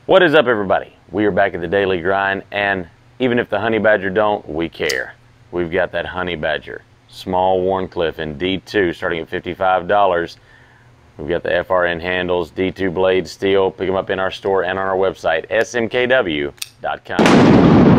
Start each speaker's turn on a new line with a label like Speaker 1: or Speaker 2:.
Speaker 1: What is up, everybody? We are back at the daily grind, and even if the honey badger don't, we care. We've got that honey badger, small Wharncleaver in D2 starting at $55. We've got the FRN handles, D2 blade steel. Pick them up in our store and on our website, smkw.com.